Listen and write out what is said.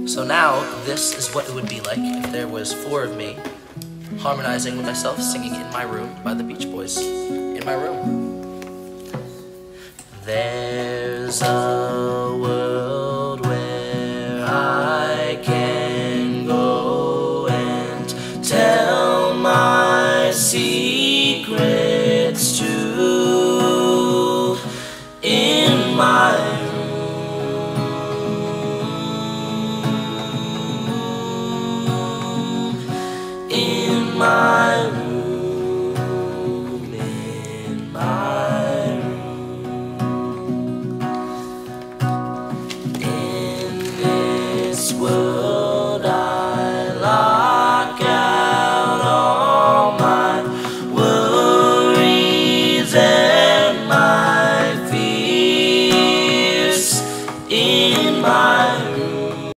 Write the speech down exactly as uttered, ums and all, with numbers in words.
So now, this is what it would be like if there was four of me harmonizing with myself, singing In My Room by the Beach Boys. In my room. There's a world where I can go and tell my secrets to. In my In my room, in my room, in this world.